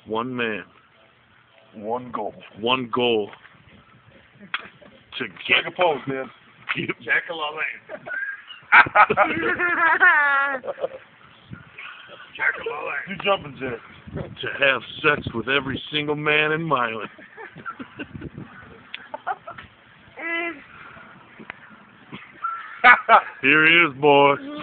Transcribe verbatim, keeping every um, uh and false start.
One man. One goal. One goal. To get Take a pose, man. Get, Jack-a-la-lane. Jack-a-la-lane. You jumping, Jack. to have sex with every single man in Milan. Here he is, boys.